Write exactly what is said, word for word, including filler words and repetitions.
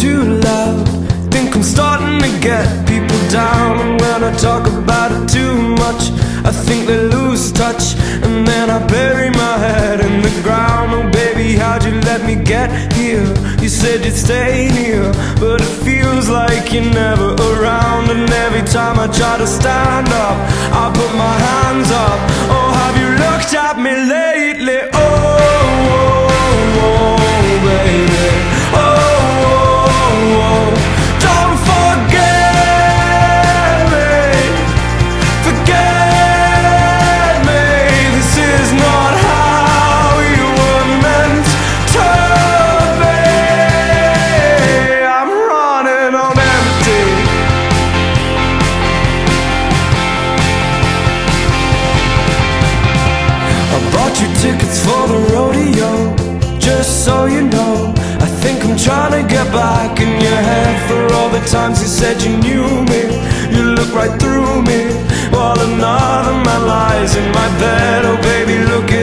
too loud. Think I'm starting to get people down, and when I talk about it too much, I think they lose touch. And then I bury my head in the ground. Oh baby, how'd you let me get here? You said you'd stay near, but it feels like you're never around. And every time I try to stand up, I put my hands up. Oh, have you looked at me lately? Oh, oh, oh baby. Oh, oh, oh. Don't forget me. Forget me. This is not how we were meant to be. I'm running on empty. I bought you tickets for the rodeo, just so you know. I think I'm trying to get back in your head for all the times you said you knew me. You look right through me while another man lies in my bed. Oh baby, look